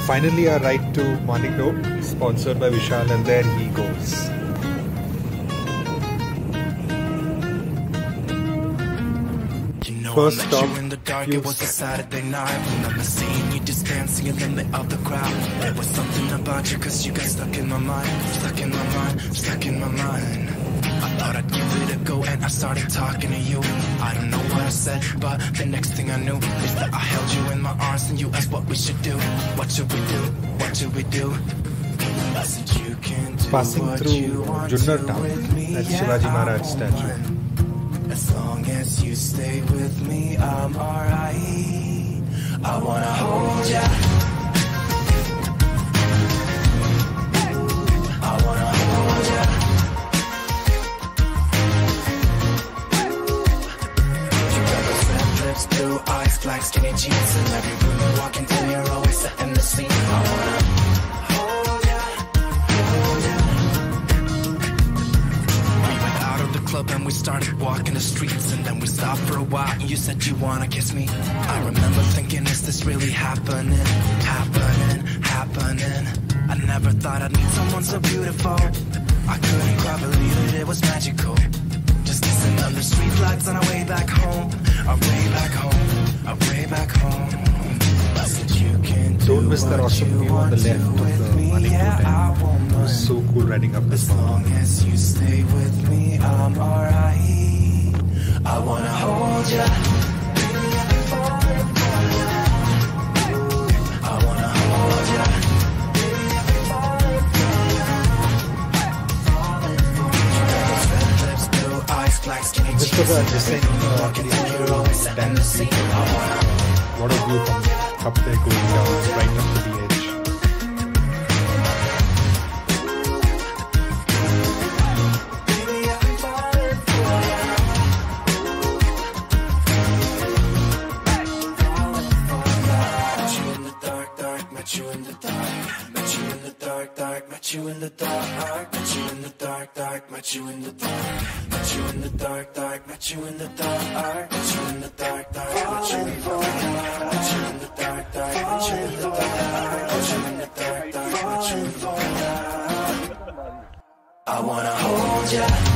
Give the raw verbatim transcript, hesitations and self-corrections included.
Finally, our ride to Manikdoh, sponsored by Vishal, and there he goes. First stop, in the dark, it was a Saturday night. Remember seeing you just dancing in the middle of the crowd. There was something about you, cause you got stuck in my mind. Stuck in my mind, stuck in my mind. I thought I'd give it a go and I started talking to you. I don't know what I said, but the next thing I knew is that I held you in my arms and you asked what we should do. What should we do? What should we do? I said you can do passing what through you want Junnar to town with me. at Yeah, Shivaji I Maharaj won't statue. mind. As long as you stay with me, I'm alright. I wanna hold ya. I wanna hold ya. You got those red lips, blue eyes, black skinny jeans, and every room you walk into, you're always setting the scene. I wanna hold ya, hold ya. We went out of the club and we started walking the streets, and then we stopped for a while and you said you wanna kiss me. I remember thinking, is this really happening? Happening, happening. I never thought I'd meet someone so beautiful. I couldn't quite believe it, it was magical. Just kissing under street lights on our way back home. Our way back home, our way back home. I said you can do Don't miss that awesome view on the left of the Manikdoh tent. It was so cool riding up this As long mountain. as you stay with me, I'm alright. I wanna hold ya. I wanna hold ya. Red lips, blue eyes, black skinny This was a descent uh, walking through your always setting the scene. I wanna what a view from up there going down right up to the edge. Met you in the dark, met you in the dark, dark, met you in the dark, met you in the dark, dark, met you in the dark, met you in the dark, dark, met you in the dark, met you in the dark, dark, met you in the dark, met you in the dark, dark, met you in the dark, met you in the dark, dark, met you in the dark. I wanna hold ya.